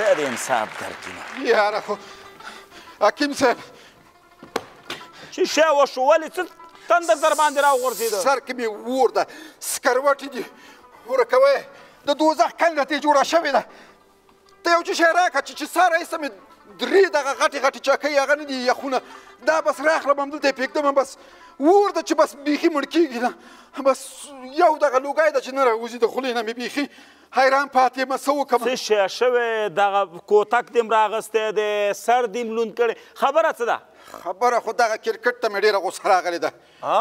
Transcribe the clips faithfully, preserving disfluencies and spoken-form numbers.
خدای دې انصاف درکړي. یاره خو حکیم صاحب چې شی وشو ولې څه تندر در باندې راوغورځېده؟ سر کې مې اور ده، سکروټې دي، ورکوی د دوزخ کنډه ترې جوړه شوې ده. ته یو څه شی راکړه چې چې سا راایسته مې درې دغه غټې غټې چاکۍ هغه نه دي یخونه، دا بس راخلم همدلته یې پرېږدم، بس اور ده چې بس بیخي مړ کېږي نه، بس یو دغه لوګی ده چې نه راوځي د خولې نه مې بیخي حیران پاتې یم. څه وکړم؟ څه شی شوی؟ دغه کوتک دې م راغستی دی، سر دې م لوند کړی، خبره څه ده؟ خبره خو دغه کرکټ ته مې ډېره غوسه راغلې ده.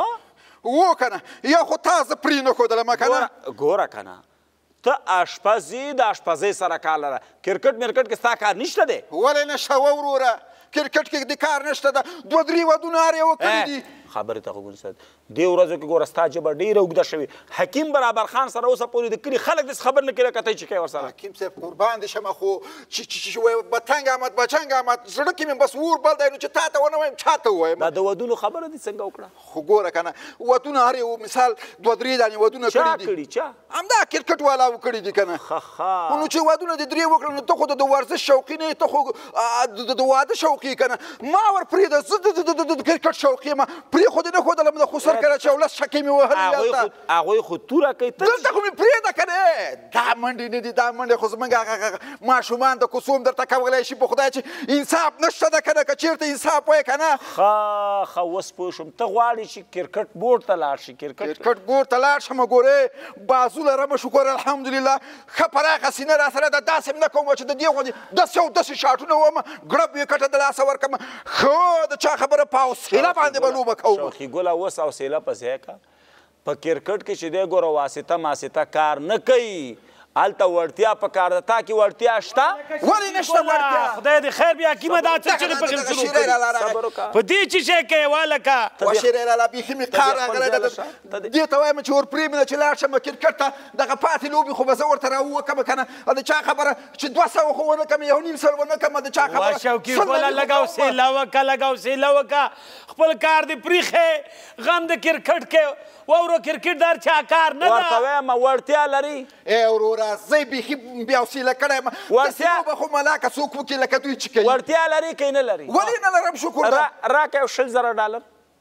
و که نه یا خو تا زه پرې نه ښودلم که نه. ګوره که نه ته اشپز یې، د اشپزۍ سره کار لره، کرکټ مرکټ کې ستا کار نشته دی؟ ولې نشته وروره، کرکټ کې د کار نشته ده، دوه درې ودونه هر یوه کړي دي. خبرې ته غوږ ونیسه. دې ورځو کې ګوره ستا ژبه ډېره اوږده شوې. حکیم برابر خان سره اوسه پورې د کلي خلک داسې خبر نه کوي لکه ته چې کوې ورسره. حکیم صاحب قربان دې شمه، خو چې وایي بتنګ آمد بچنګ آمد، زړه کې مې بس اور بل دی، نو چې تا ته ونه وایم چا ته ووایم؟ دا د ودونو خبره دې څنګه وکړه؟ خو ګوره که نه ودونه هر یو مثال دوه درې دانې ودونه کړي دي. چا کړي؟ چا؟ همدا کرکټ والاو کړي دي که نه. ښه نو چې ودونه دې درې وکړل نو ته خو د ورزش شوقي نه یې، ته خو د واده شوقي که نه. ما ور پرېږده، زه د کرکټ شوقي یم، پرېښودې نه ښودلم د خو سر کله چې ولس شکې مې وهلې هلته. هغوی خو توره کوي، دلته خو مې پرېږده که نه. دا منډې نه دي، دا منډې خو زموږ هغه ماشومان د کوڅو هم درته کولی شي. په خدای چې انصاف نشته ده که نه، که چېرته انصاف وایې که نه. ښه ښه اوس پوه شوم. ته غواړې چې کرکټ بورډ ته لاړ شي؟ کرکټ بورډ ته لاړ شم، ګورې بازو لرمه شکر الحمدلله، ښه پراخه سینه را سره ده، داسې هم نه کوم چې د دې غوندې داسې او داسې شاټونه وم، ګړب یې کټه د لاسه ورکړم. ښه د چا خبره په حوصله باندې به لوبه کوم. شوخي ګله اوس حوصله په ځای که. په کرکټ کې چې دی ګوره واسطه ماسطه کار نه کوي، هلته وړتیا په کار ده. تا کې وړتیا شته؟ ولې نشته وړتیا؟ خدای دې خیر بیا حکیمه دا څه چې پکې شروع کړي په دې چې شی کوې والکه وشیری لالا بیخي مې قهر راغلی ده. دې ته وایم چې ور پرېږدم چې لاړ شم کرکټ ته، دغه پاتې لوبې خو به زه ورته راووکم که نه. د چا خبره چې دوه سوه خو ونه کړم، یو نیم سل ونه کړم، د چا خبره شوقي ګله لږ حوصله وکړه، لږ حوصله وکړه، خپل کار دې پرېښې، غم د کرکټ کې واوره. کرکټ دار چا کار نه ده. ورته وایم وړتیا لري؟ ای وروره زه بیخي بې حوصله کړی یم. وړتیا به خو ملاکه څوک وکړي لکه دوی چې کوي. وړتیا لري که نه لري؟ ولې نه لرم شکر ده. راکه یو شل زره ډالر.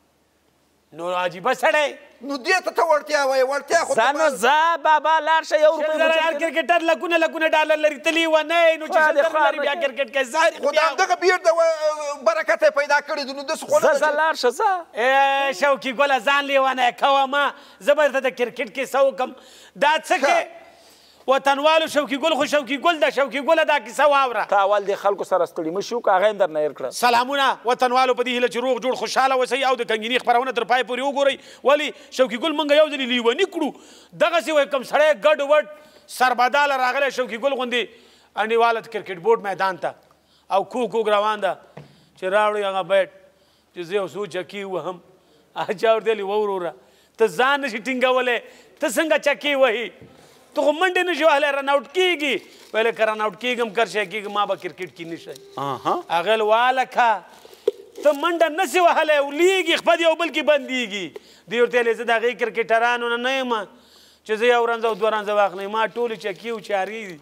نو عجیبه سړی، نو دې ته ته وړتیا وایې؟ وړتیا خو ځه نو ځه بابا لاړ شه. یو روپۍ هر کرکټر لکونه لکونه ډالر لري، تلي ونه نو چې شل زره لري بیا کرکټ کوي. زاري خو د همدغه بیر د برکت یې پیدا کړی دی، نو داسې خو نه ځه ځه لاړ شه ځه. شوقي ګله ځان لیونی کومه، زه به درته د کرکټ کې څه وکړم. دا څه کې وطنوالو شوقي ګل خو شوقي ګل ده، شوقي ګله دا کیسه واوره. ته اول دې خلکو سره ستړي مه شي وکړه، هغه یې درنه هېر کړه. سلامونه وطنوالو، په دې هیله چې روغ جوړ خوشحاله اوسئ او د کنګیني خپرونه تر پای پورې وګورئ. ولې شوقي ګل موږ یو ځلې لیوني کړو، دغسې وایي کوم سړی ګډ وډ سربداله راغلی شوقي ګل غوندې انډیواله کرکټ بورډ میدان ته او کوږ کوږ روان ده چې راوړئ هغه بیټ چې زه یو څو چکې وهم. چا ورته ویلي ووروره ته ځان نشي ټینګولی، ته څنګه چکې وهي؟ ته خو منډې نشي وهلی، رن آوټ کېږي. ویلې که رن آوټ کېږم کر شی کېږي، ما به کرکټ کې نه شئ. هغې ویل والکه ته منډه نسې وهلی، لیږي خپل یو بل کې بندېږي. دوی ورته ویلې زه د هغې کرکټرانو نه نه یم چې زه یو رنځه او دوه رنځه واخلم، ما ټولې چکې او چارې دي.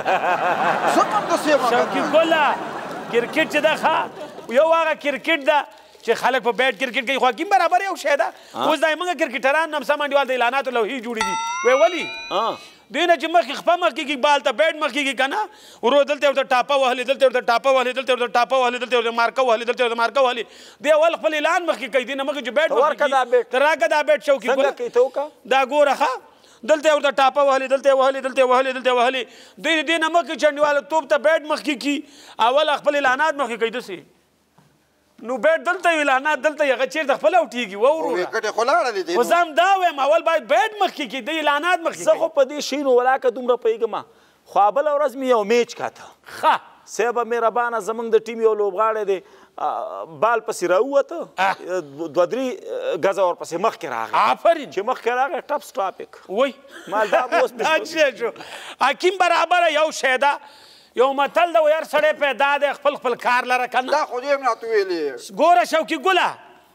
شوقي ګله کرکټ چې ده ښه یو هغه کرکټ ده چې خلک په بیټ کرکټ کوي، خو حکیم برابر یو شی ده. اوس دا زموږ کرکټران نمسه منډیوال د اعلاناتو لوحې جوړې دي. وی ولې دوی نه چې مخکې خپه مخ کېږي، بال ته بیټ مخ کېږي که نه، ورو دلته ورته ټاپه وهلې، دلته ورته ټاپه وهلې، دلته ورته ټاپه وهلې، دلته ورته مارکه وهلې، دلته ورته مارکه وهلې. دی اول خپل اعلان مخکې کوي، دی نه مخکې چې بیټ مخکې کېږي ته راکړه دا بیټ شوقي ګله دا ګوره ښه. دلته ورته ټاپه وهلې، دلته وهلې، دلته وهلې، دلته وهلې. دوی دې نه مخکې چې انډیواله توپ ته بیټ مخکې کي، اول خپل اعلانات مخکې کوي داسې. نو بیټ دلته وي، اعلانات دلته وي، هغه چېرته خپله اوټېږي. ووروره خو زه هم دا وایم اول باید بیټ مخکې کړي، د اعلانات مخکې. زه خو په دې شیانو ولاکه دومره پوهېږم، خو بله ورځ مې یو میچ کاته. ښه صاحبه مهربانه زموږ د ټیم یو لوبغاړی دی، بال پسې راووته، دوه درې ګزه ورپسې مخکې راغی. آفرین. چې مخکې راغی ټپ سټاپک وای مال دا به اوس اچھا شو. حکیم برابره یو شی ده، یو متل ده ویار سړی پیدا دی خپل خپل کار لره که نه. دا خو دې هم راته ویلې. ګوره شوقي ګله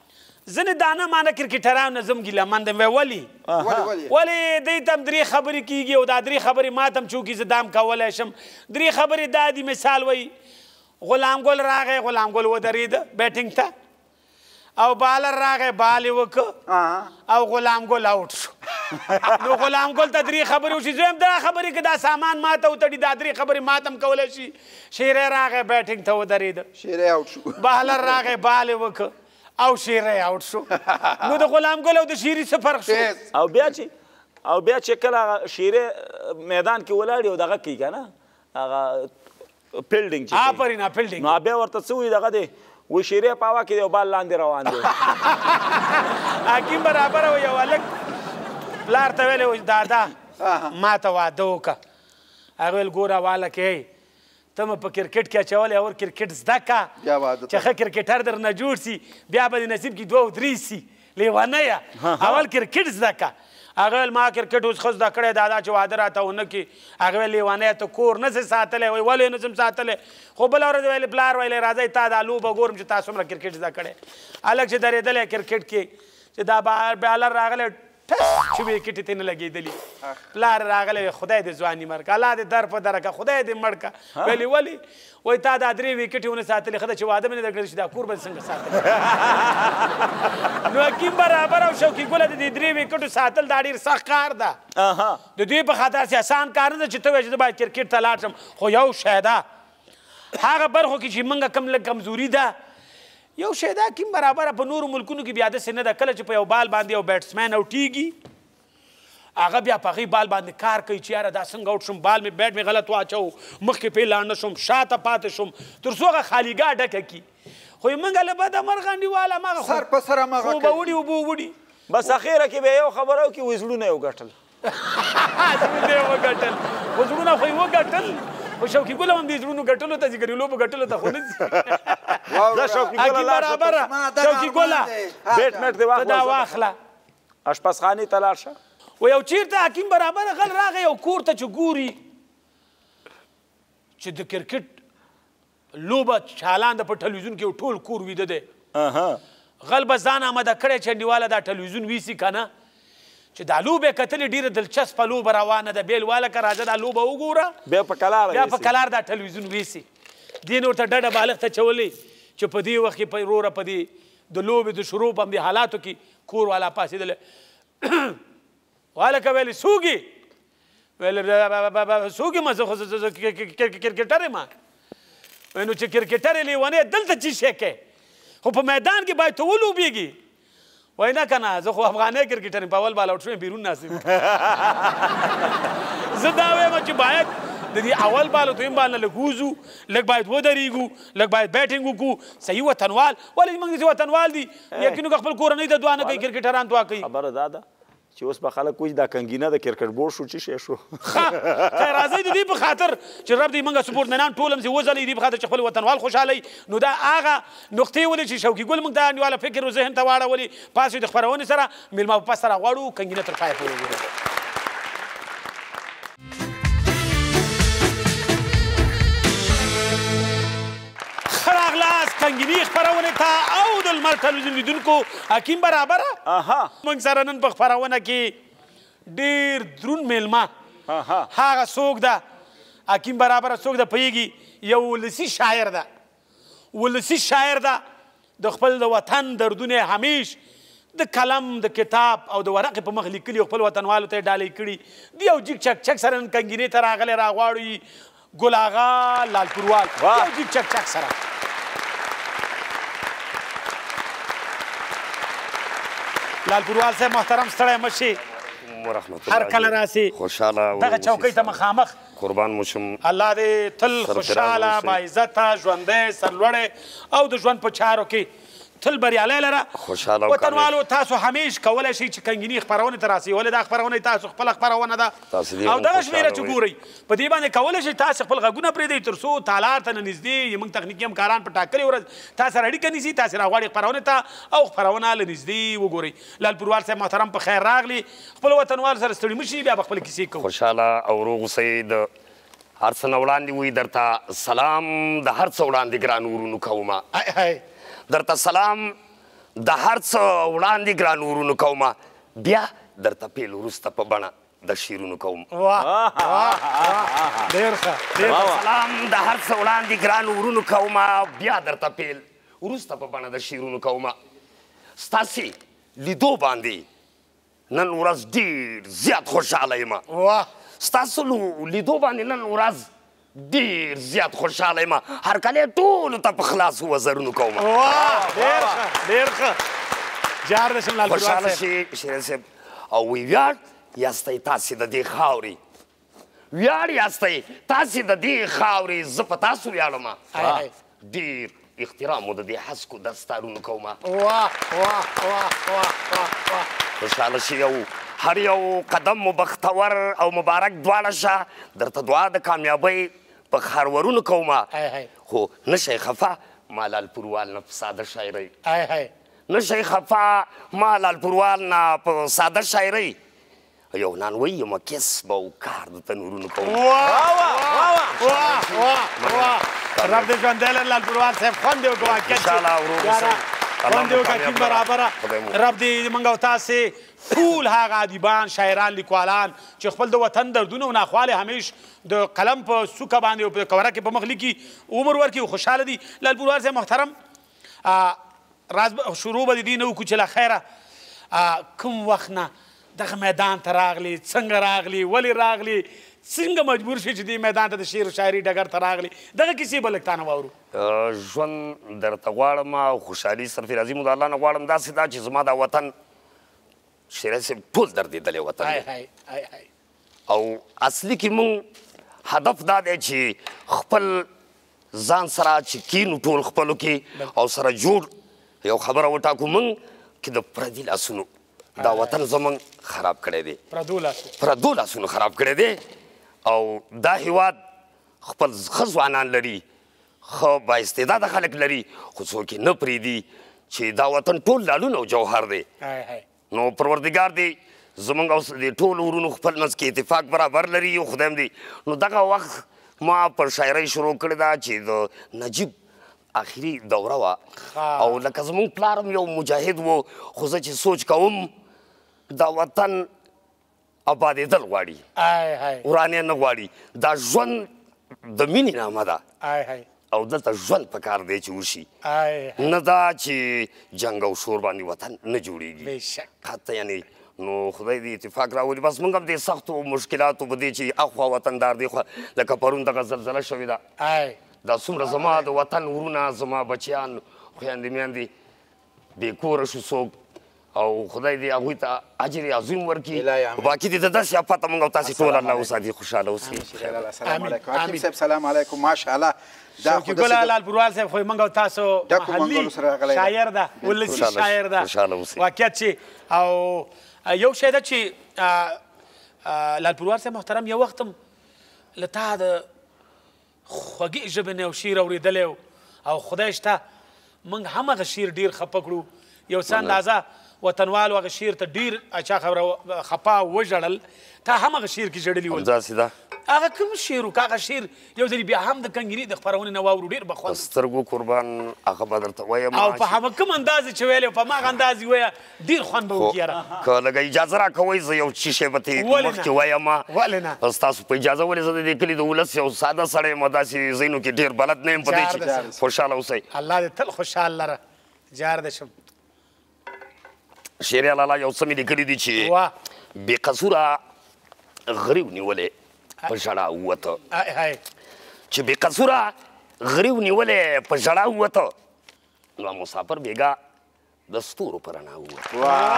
ځینې دانه مانه کرکټران نه زم ګیلهمند یم. ولې ولې دوی ته هم درې خبرې کېږي او دا درې خبرې ما ته هم چوکي زه دا هم کولی شم. درې خبرې دا دي، مثال وایي غلام ګل راغی، غلام ګل ودرېده بیټینګ ته، او بالر راغی بال یې وکړه او غلام ګل آوټ شو. نو غلام ګل ته درې خبرې وشي. زه هم دا خبرې که دا سامان ما ته وتړي دا درې خبرې ما ته هم کولی شي. شیری راغی بیټینګ ته ودرېده، شیری آوټ شو. بالر راغی بال یې وکړه او شیری آوټ شو. نو د غلام ګل او د شیري څه فرق شو؟ او بیا چې او بیا چې کله شیری میدان کې ولاړ او دغه کوي که نه هغه فیلډینګ چې آفرین فیلډینګ، نو بیا ورته څه وایي دغه دی وایي شیری په هوا کې دی او بال لاندې روان دی. حکیم برابره و یو هلک پلار ته ویلی و دادا ما ته واده وکړه. هغه ویل ګوره والکې ته مې په کرکټ کې اچولی اور کرکټ زده که چې ښه کرکټر در نه جوړ سي بیا به د نصیب کې دوه او درې سي. لیونیه اول کرکټ زده که. هغه ویل ما کرکټ اوس ښه زده کړی دادا چې واده راته ونه کړي. هغه ویل لیونیه ته کور نه سې ساتلی؟ وایي ولې نه سم ساتلی؟ خو بله ورځ ویلې پلار ویلی راځئ تا دا لوبه ګورم چې تا څومره کرکټ زده کړی. هلک چې درېدلی کرکټ کې چې دا بالر راغلی ټس چې ویکټې ته نه لګېدلي. پلار راغلی خدای دې ځواني مړ کړه، الله دې در په دره کړه، خدای دې مړ کړه. ویلې ولې؟ وایي تا دا درې ویکټې ونه ساتلې ښه ده چې واده مې نه در کړی چې دا کور به دې څنګه ساتلی. نو حکیم برابر او شوقي ګله د دې درې ویکټو ساتل دا ډېر سخت کار ده. د دوی په خاطر چې اسان کار نه ده چې ته وایې چې زه باید کرکټ ته لاړ شم. خو یو شی ده هغه برخو کې چې موږ کم لږ کمزوري ده، یو شی دا حکیم برابره په نورو ملکونو کې بیا داسې نه ده. کله چې په یو بال باندې یو بیټسمین اوټېږي هغه بیا په هغې بال باندې کار کوي چې یاره دا څنګه اوټ شم، بال مې بیټ مې غلط واچو، مخکې پې لاړ نه شم، شاته پاتې شم، تر څو هغه خالیګاه ډکه کړي. خو موږ له بده مرغه انډیوال هماغه سر په سر هماغه خو به وړي اوبه وړي. بس اخیره کې به یو خبره وکړي وایي زړونه یې وګټل. زړونه یې وګټل، خو زړونه خو یې وګټل. خو شوقي ګل هم دې زړونو ګټلو ته ځي ګرې لوبو ګټلو ته خو نه ځي. حکیم برابره شوقي ګله بیټ میټ دې ته دا واخله اشپزخانې ته لاړ شه. و یو چیرته حکیم برابره غل راغی یو کور ته چې ګوري چې د کرکټ لوبه چالان ده په ټلویزیون کې ټول کور ویده دی. غل به ځان آماده کړی چې انډیواله دا ټلویزیون ویسي که نه چې دا لوبه کتلې ډیره دلچسپه لوبه روانه ده. بیل واله که راځه دا لوبه وګوره بیا په کلار بیا په کلار دا ټلویزیون ویسي. دې نو ورته ډډه بالغ ته چولې چې په دې وخت کې په وروره په دې د لوبې د شروع په همدې حالاتو کې کور والا پاڅېدلی والکه ویلې سوګي ویلې سوګي ما زه خو کرکټر یم. نو چې کرکټر یې لیونی دلته چې شی کوې خو په میدان کې باید ته ولوبېږي. وای نه که نه زه خو افغانی کرکټر یم په اول بال آوټ شوم بیرون ناست یم. زه دا وایم چې باید د دې اول بال او دویم بال نه لږ ووځو، لږ باید ودرېږو، لږ باید بیټینګ وکړو. صحیح وطنوال ولې موږ داسې وطنوال دي یقینو که خپل کورنۍ ته دعا نه کوي کرکټران دعا کوي. خبره دا ده چې اوس به خلک وایي دا کنګینه د کرکټ بورډ شو چې شی شو. خیر راځئ د دې په خاطر چې رب دې موږ سپورټمنان ټول همسې وځلئ دې په خاطر چې خپل وطنوال خوشحالئ. نو دا هغه نقطې ولې چې شوقي ګل موږ دا انډیواله فکر و ذهن ته واړولې پاسې د خپرونې سره میلمه په پس سره غواړو کنګینه تر پایه پورې وګورو. کنګینی خپرونې ته او د لمر ټلویزیون لیدونکو حکیم برابره موږ سره نن په خپرونه کې ډېر دروند میلمه هغه څوک ده حکیم برابره څوک ده پوهېږي یو ولسي شاعر ده ولسي شاعر ده د خپل د وطن دردونه همیش د قلم د کتاب او د ورقې په مخ لیکلي او خپل وطنوالو ته یې ډالۍ کړي د یو جګ چک چک سره نن کنګینې ته راغلی راغواړو ګل آغا لالپوروال یو جګ چک چک سره لالپوروال صاحب محترم ستړی مه شي هر کله راسي دغه چوکۍ ته مخامخ قربان مو شم الله دې تل خوشحاله باعزته ژوندی سرلوړی او د ژوند په چارو کې تل بریالی لره وطنوالو تاسو همیش کولی شئ چې کنګیني خپرونې ته راسئ ولې دا خپرونه تاسو خپله خپرونه ده او دغه شمېره چې ګورئ په دې باندې کولی شئ تاسو خپل غږونه پرېږدئ تر څو تالار ته نه نږدې زموږ تخنیکي همکاران په ټاکلې ورځ تاسو سره اړیکه نیسي تاسو راغواړئ خپرونې ته او خپرونه له نږدې وګورئ لالپوروال صاحب محترم په خیر راغلي خپل وطنوال سره ستړي مه شي بیا به خپلې کیسې کوو خوشحاله او روغ اوسئ د هر څه نه وړاندې وي درته سلام د هر څه وړاندې ګران ورونو کومه درته سلام د هر څه وړاندې ګران ورونو کومه بیا درته پیل وروسته په بڼه د شیرونو کوم سلام د هر څه وړاندې ګران ورونو کومه بیا درته پیل وروسته په بڼه د شیرونو کومه ستاسې لیدو باندې نن ورځ ډېر زیات خوشحاله یم ستاسو لیدو باندې نن ورځ ډېر زیات خوشحاله یم هرکلی ټولو ته په خلاصو وزرونو کوم خوشحاله شي شیرین صاحب او وی ویاړ یاستئ تاسې د دې خاورې ویاړ یاستئ تاسې د دې خاورې زه په تاسو ویاړم ډېر احترام مو د دې هسکو دستارونو کومه خوشحاله شي او هر یو قدم مو بختور او مبارک دواړه شه درته دعا د کامیابۍ په خارورونو کومه خو نشئ خفه ما لال پروال نه په ساده شاعرۍ نشئ خفه ما لال پروال نه په ساده شاعرۍ یو نانوی یم کسب او کار د تنورونو کوم رب دې ژوندی لري لال پروال صاحب خوند دې وکړه خوند دې وکړه ټیم برابره رب دې موږ او تاسې ټول هغه ادیبان شاعران لیکوالان چې خپل د وطن دردونه او ناخوالې همیش د قلم په څوکه باندې او په کوره کې په مخ لیکي عمر ورکړي او خوشحاله دي لال پروال صاحب محترم راز شروع به د دې نه وکړو چې له خیره کوم وخت نه دغه میدان ته راغلی څنګه راغلی ولې راغلی څنګه مجبور شي چې دې میدان ته د شعر و شاعري ډګر ته راغلی دغه کیسې به لږ تا نه واورو ژوند درته غواړم او خوشحالي صرف راضي مو د الله نه غواړم داسې دا چې زما دا وطن شیرین صاحب ټول دردېدلی وطن او اصلي کې مونږ هدف دا دی چې خپل ځان سره چې کینو ټول خپلو کې او سره جوړ یو خبره وټاکو مونږ چې د پردي لاسونو دا وطن زمونږ خراب کړی دی پردو لاسونو خراب کړی دی او دا هیواد خپل ښه ځوانان لري ښه بااستعداده خلک لري خو څوک یې نه پرېږدي چې دا وطن ټول لالونه او جوهر دی نو پروردګار دی زمونږ او د ټولو ورونو خپل منځ کې اتفاق برابر لري او خدایم دی نو دغه وخت ما پر شاعرۍ شروع کړې ده چې د نجیب آخري دوره وه او لکه زمونږ پلار هم یو مجاهد و خو زه چې سوچ کوم دا وطن آبادېدل غواړي ورانې نه غواړي دا ژوند د مینې نامه ده او دلته ژوند پکار دی چې وشي نه دا چې جنګ او شور باندې وطن نه جوړېږي حتی یعنې نو خدای دې اتفاق راولي بس موږ هم دې سختو مشکلاتو په دې چې اخوا وطندار دی خو لکه پرون دغه زلزله شوې ده دا څومره زما د وطن ورونه زما بچیان خویندې میندې بې کوره شو څوک او خدای دې هغوی ته اجر عظیم ورکړي باقي دې د داسې افته موږ او تاسې ټول الله وساتي خوشحاله اوسئ السلام علیکم حکیم صاحب سلام علیکم ماشاءالله شوقي ګله لال پروال صاحب خو موږ او تاسو محلي شاعر ده ولسي شاعر ده واقعیت چې او یو شی ده چې لال پروال صاحب محترم یو وخت هم له تا د خوږې ژبې نه یو شعر اورېدلی او خدای شته موږ هم هغه شعر ډېر خفه کړو یو څه اندازه وطنوالو هغه شعر ته ډېر چا خبره خفه وژړل تا هم هغه شعر کې ژړلي ول هغه کوم شعر و که هغه شعر یو ځلې بیا هم د کنګري د خپرونې نه واورو ډېر به خوند سترګو قربان هغه به درته وایم او په هغه کوم انداز چې ویلی په هماغه انداز یې ویه ډېر خوند به وکړي یاره که لږه اجازه راکوئ زه یو څه شی به ترې مخکې وایم ولې نه ستاسو په اجازه ولې زه د دې کلي د ولس یو ساده سړی یم داسې ځایونو کې ډېر بلد نه یم په دې چې خوشحاله اوسئ الله دې تل خوشحال لره جار دې شم شعر لالا یو څه مې لیکلي دي چې بې قصوره غریو نیولې په ژړا ووته چې بې قصوره غریو نیولې په ژړا ووته نو مسافر بېګا د ستورو په رڼا ووته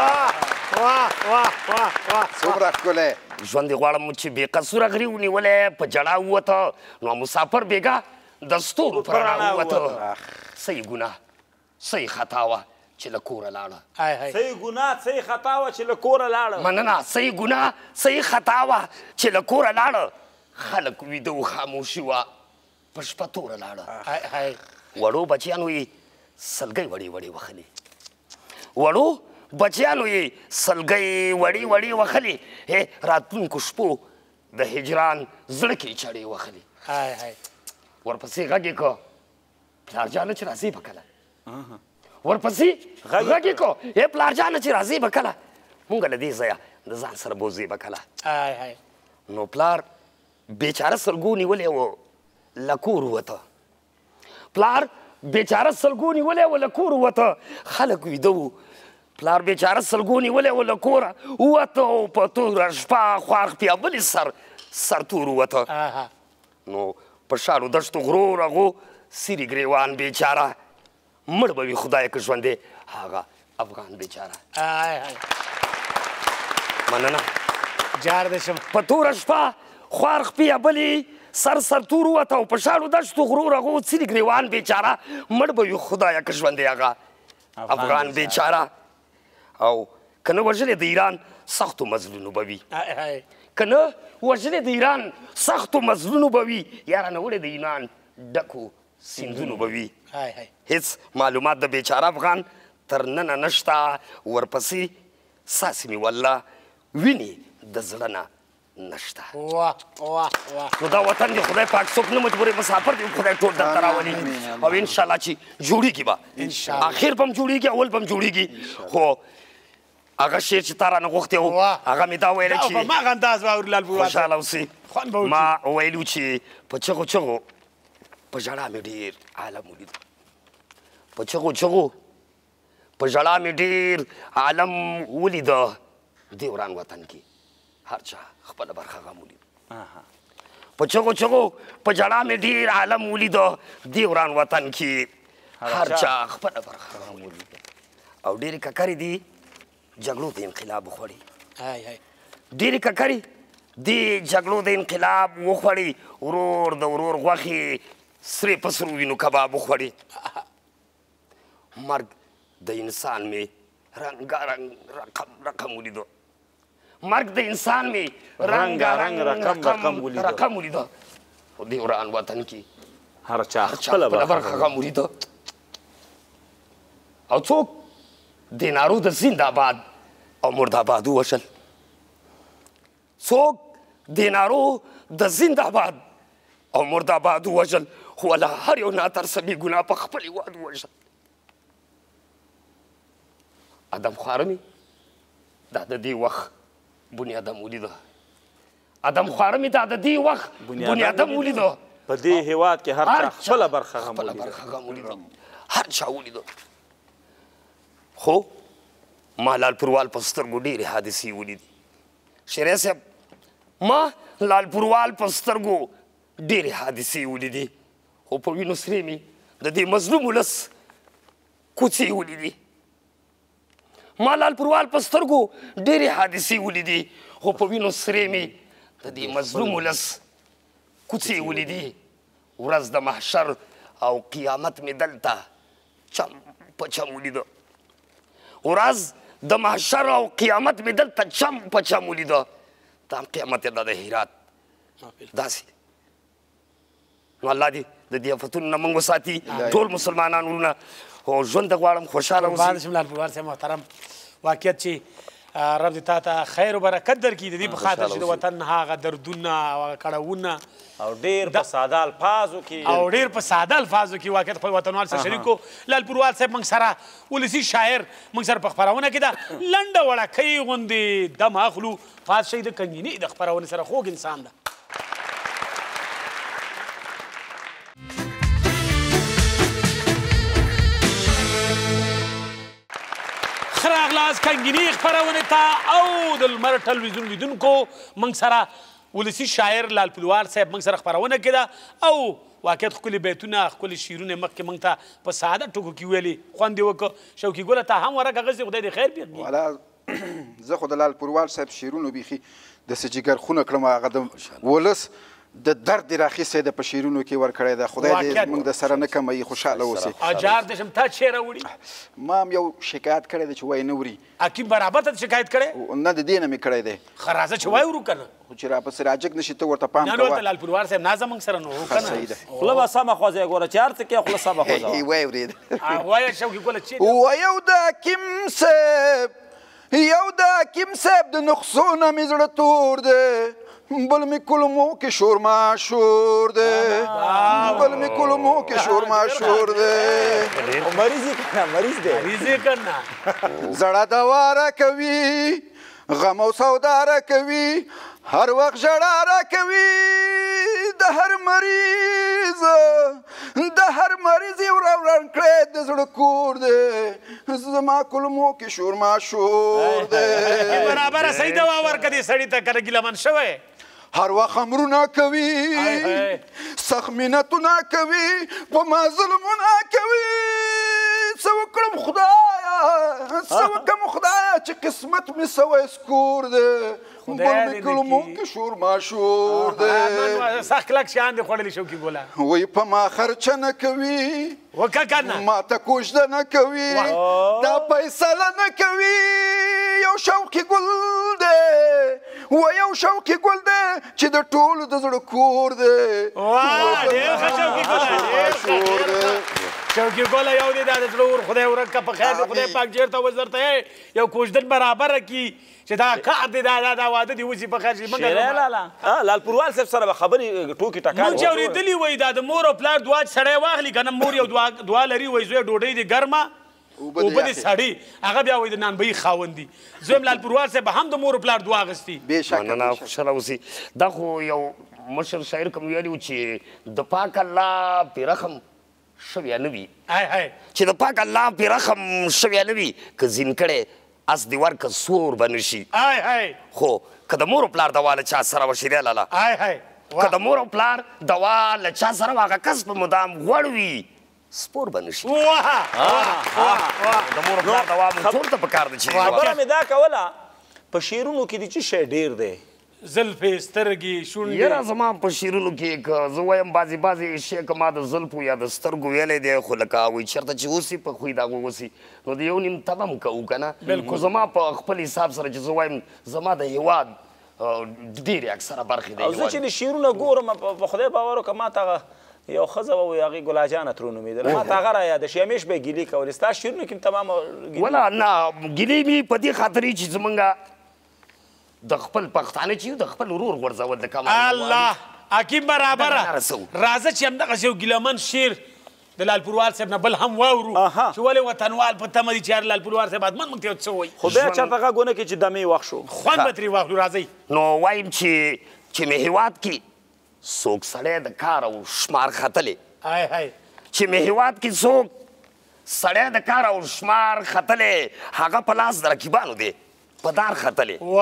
څومره ښکلی ژوند یې غواړم چې بې قصوره غریو نیولې په ژړا ووته نو مسافر بېګا د ستورو په رڼا ووته څه یې ګناه څه یې خطا وه چې له کوره لاړه څه یې ګناه څه یې خطا وه چې له کوره لاړه مننه څه یې ګناه څه یې خطا وه چې له کوره لاړه خلک ویده و خاموشي وه په شپه توره لاړه وړو بچیانو یې سلګۍ وړې وړې وخلې وړو بچیانو یې سلګۍ وړې وړې وخلې راتلونکو شپو د هجران زړه کې چړې وخلې ورپسې غږ یې که پلار جانه چې راځې به کله ورپسې غږ یې کو ای پلار جانه چې راځې به کله مونږ له دې ځایه د ځان سره بوځې به کله نو پلار بیچاره سلګو نیولی و له کور ووته پلار بیچاره سلګو نیولی و له کور ووته خلک ویده وو پلار بیچاره سلګو نیولی و له کوره ووته او په توره شپه خوار خپیابلې سر سرتور ووته نو په شاړو دشتو غرو رغو سیري ګریوان بیچاره مړ به وي خدای که ژوندی هغه افغان بیچاره مننه جار دې شم په توره شپه خوار خپیابلې سر سرتور ووته او په شاړو دشتو غرو رغو سیري ګریوان بیچاره مړ به وي خدایه که ژوندی هغه افغان بیچاره او که نه وژلې د ایران سختو مزلونو به وي که نه وژلې د ایران سختو مزلونو به وي یاره نوړې د ایران ډکو سیندونو به وي هیڅ معلومات د بیچاره افغان تر ننه نشته ورپسې ساسې مې والله ویني د زړه نه نشته نو دا وطن دی خدای پاک څوک نه مجبورې مسافر دی خدای ټول درته راولي او انشاءالله چې جوړېږي به اخر به هم جوړېږي اول به هم جوړېږي خو هغه شعر چې تا رانه غوښتی و هغه مې دا ویله چې خوشحاله اوسې ما ویلي و چې په چغو چغو په ژړا مې ډېر عالم ولید په چغو چغو په ژړا مې ډېر عالم ولیده دې وران وطن کې هر چا خپله برخه غم ولید په چغو چغو په ژړا مې ډېر عالم ولیده دې وران وطن کې هر چا خپله برخه غم ولید او ډېرې ککرې دي جګړو د انقلاب وخوړي ډېرې ککرې دې جګړو د انقلاب وخوړي ورور د ورور غوښې سرې په سرو وینو کباب وخوړي مرګ د انسان مې رنګارنګ رقم رقم ولیدو مرګ د انسان مې رنګارنګ رقم رقم ولیدو خو دې وران وطن کې هر چا خپله برخه غم ولیدو او څوک د نارو د زنده‌باد او مرده‌باد ووژل څوک د نارو د زنده‌باد او مرده‌باد ووژل خو والا هر یو ناترسه بې ګناه په خپل هېواد ووژل ادم خواره مې دا د دې وخت بنیادم ولیده ادم خواره مې دا د دې وخت بنیادم ولیده په دې هېواد کې هر چا خپله برخه غم خپله برخه غم ولیده هر چا ولیده خو ما لالپوروال په سترګو ډېرې حادثې ولیدي شیرې صاحب ما لالپوروال په سترګو ډېرې حادثې ولیدي خو په وینو سرې مې د دې مظلوم ولس کوڅې ولیدي ما لالپوروال په سترګو ډېرې حادثې ولیدي خو په وینو سرې مې د دې مظلوم ولس کوڅې ولیدي ورځ د محشر او قیامت مې دلته چم په چم ولیده ورځ د محشر او قیامت مې دلته چم په چم ولیده دا قیامت یې دا د هرات داسې نو الله دې د دې آفتونو نه موږ وساتي ټول مسلمانان ورونه او ژوند ته غواړم خوشحاله اوسئ لالپوروال صاحب محترم واقعیت چې رب دې تا ته خیر و برکت درکړي د دې په خاطر چې د وطن هغه دردونه او هغه کړاوونه او ډېر په ساده الفاظو کې او ډېر په ساده الفاظو کې واقعیت خپل وطنوال سره شریک کړو لالپوروال صاحب موږ سره ولسي شاعر موږ سره په خپرونه کې ده لنډه وړکۍ غوندې دم اخلو فاز شي د کنګینې د خپرونې سره خوږ انسان ده ښه راغلاست کنګینې خپرونې ته او د لمر ټلویزیون لیدونکو موږ سره ولسي شاعر لالپوروال صاحب موږ سره خپرونه کې ده او واقعیت ښکلي بیتونه ښکلي شعرونه مخکې موږ ته په ساده ټکو کې ویلي خوند یې وکړه شوکي ګله ته هم ورکه غسې خدای دې خیر پېښ والا زه خو د لالپوروال صاحب شعرونو بیخي داسې جګر خونه کړم هغه د ولس د درد راخیستی ده په شعرونو کې ورکړی ده خدای دې موږ د سره نه کموي خوشحاله اوسئ اجار دې شم تا چیرې وړي ما هم یو شکایت کړی دی چې وای نه وړي حکیم برابر ته شکایت کړی نه د دې نه مې کړی دی ښه راځه چې وای ورو که نه خو چې راپسې راجګ نه شي ته ورته پام نه کوه نو ورته لالپوروال صاحب نازه موږ سره نو که صحیح نه ده خوله به سمه خوځوې ګوره چې هر څه کوې خوله سمه خوځوه وای ورېد وایه شوکي ګله چیرې وایو د حکیم صاحب یو د حکیم صاحب د نقصو نه مې زړه تور دی بل می کلمو کې شور ماشور دی بل می کلمو کې شور ماشور دی مریض کنه مریض دی مریض کنه زړه دوا راکوي غم او سودا راکوي هر وخت ژړا راکوي د هر مریض د هر مریض یو راوړن کړی د زړه کور دی زما کلمو کې شور ماشور دی برابره صحیح دوا ورکړه دې سړي ته کنه ګیلمن شوی هر وخت امرونه کوي سخت منتونه کوي په ما ظلمونه کوي څه وکړم خدایه څه وکړم خدایه چې قسمت مې سوی سکور دی بل مې کلمو کې شور ماشور دی سخت کلک شیان دې خوړلي شوکي ګوله وایي په ما خرچه نه کوي وکړه کنه ما ته کوژده نه کوي دا فیصله نه کوي یو شوقي ګل دی و یو شوقي ګل دی چې د ټولو د زړه کور دی ډېر ښه شوقي ګله شوقي ګله یو دی دا د زړه ور خدای ورکه په خیر خدای پاک جیر ته وزر ته یو کوژدن برابره کي چې دا کار دی دا دا واده دی وځي په خیر شي شیرې لالا لالپوروال صاحب سره به خبرې ټوکې ټکال مونږ چې اورېدلي وایي دا د مور او پلار دعا سړی واخلي که نه مور یو دعا لري وایي زوی ډوډۍ دې ګرمه اوبه دې سړې هغه بیا وایي د نانبهي خاوند دي زویم لالپوروال صاحب هم د مور او پلار دعا اخیستي مننه خوشحاله اوسي دا خو یو مشر شاعر کوم ویلي و چې د پاک الله پې رحم شوی نه وي چې د پاک الله پې رحم شوی نه وي که زین کړی اس دی ورکه سور به نه شي خو که د مور او پلار دوا له چا سره وه شیریا لالا که د مور او پلار دوا له چا سره وه هغه کس په مدام غوړ وي سپور به نه شي د مور او پلار دوا مونږ ټول ته پکار ده چې خبره مې دا کوله په شعرونو کې د څه شی ډېر دی زلفې سترګې شونډې یاره زما په شعرونو کې که زه وایم بعضې بعضې شی که ما د زلفو یا د سترګو ویلی دی خو لکه هغوی چېرته چې اوسي په خوی د هغوی اوسي نو د یو نیم تبه هم کوو که نه خو زما په خپل حساب سره چې زه وایم زما د هېواد ډېرې اکثره برخې د او زه چې د شعرونه ګورم په خدای باور وکړه ما ته یو ښځه ووایي هغې ګلاجانه ترو نومېدله ما ته هغه راياده شي همیش به یې ګیلې کولې ستا شعرونو کې هم تمامه ولا نه ګیلې مې په دې خاطر چې زمونږ د خپل پښتانه چې د خپل ورور غورځول د کمال الله حکیم برابره راځه چې همدغسې یو ګیلمن شعر د لالپوروال صاحب نه بل هم واورو چې ولې وطنوال په تمه دي چې هر لالپوروال صاحب حتمن موږ ته یو څه وایي خو بیا چاته غږ ونه کړي چې دمې وخت شو خوند به ترې واخلو راځئ نو وایم چې چې مې هېواد کې څوک سړی د کار او شمار ختلی چې مې هېواد کې څوک سړی د کار او شمار ختلی هغه په لاس د رقیبانو دی په دار ختلی او